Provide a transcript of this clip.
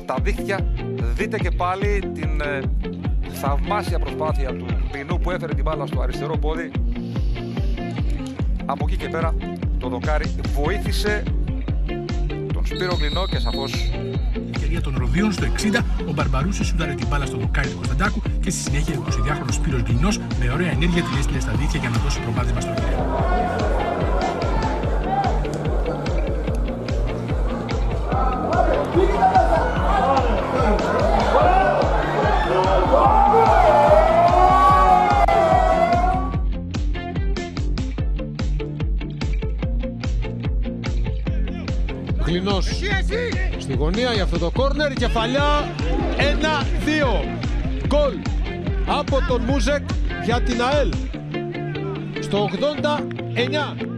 στα δίχτυα. Δείτε και πάλι την θαυμάσια προσπάθεια του Γκλινού που έφερε την μπάλα στο αριστερό πόδι. Από εκεί και πέρα το δοκάρι βοήθησε τον Σπύρο Γκλινό και σαφώς η ευκαιρία των Ροδίων στο 60, ο Μπαρμπαρούσης σούταρε την μπάλα στο δοκάρι του Κωνσταντάκου και στη συνέχεια ο 22χρονος Σπύρος Γκλινός με ωραία ενέργεια την έστειλε στα δίχτυα για να δώσει προβάδισμα στο γύρο. Γκλινός στη γωνία για αυτό το κόρνερ, κεφαλιά 1-2. Γκολ από τον Μούζεκ για την ΑΕΛ στο 89.